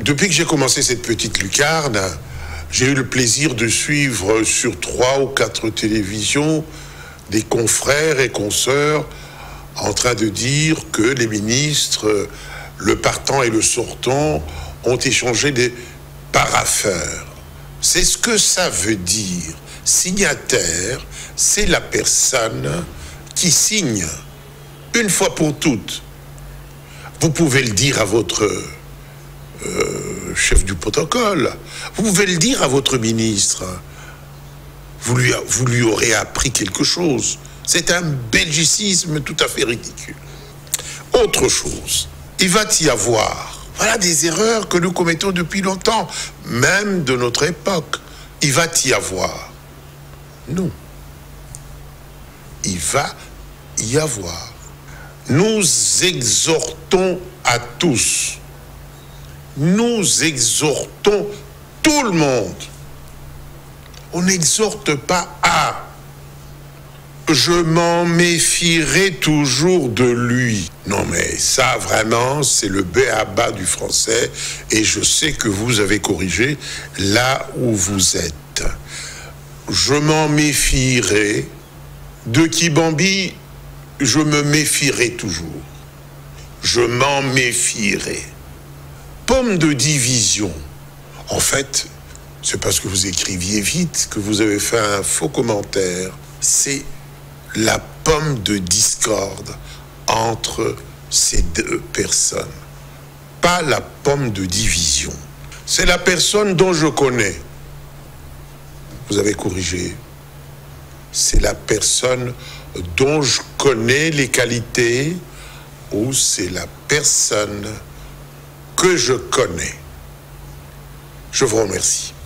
Depuis que j'ai commencé cette petite lucarne, j'ai eu le plaisir de suivre sur 3 ou 4 télévisions des confrères et consoeurs en train de dire que les ministres, le partant et le sortant, ont échangé des parapheurs. C'est ce que ça veut dire. Signataire, c'est la personne qui signe, une fois pour toutes. Vous pouvez le dire à votre chef du protocole, vous pouvez le dire à votre ministre. Vous lui aurez appris quelque chose. C'est un belgicisme tout à fait ridicule. Autre chose, il va y avoir, voilà des erreurs que nous commettons depuis longtemps, même de notre époque. Il va y avoir, non, il va y avoir. Nous exhortons à tous, nous exhortons tout le monde. On n'exhorte pas à « je m'en méfierai toujours de lui ». Non mais ça vraiment c'est le b.a.-ba du français et je sais que vous avez corrigé là où vous êtes. Je m'en méfierai de Kibambi, je me méfierai toujours. Je m'en méfierai. Pomme de division. En fait, c'est parce que vous écriviez vite que vous avez fait un faux commentaire. C'est la pomme de discorde entre ces deux personnes. Pas la pomme de division. C'est la personne dont je connais. Vous avez corrigé. C'est la personne dont je connais les qualités ou c'est la personne que je connais. Je vous remercie.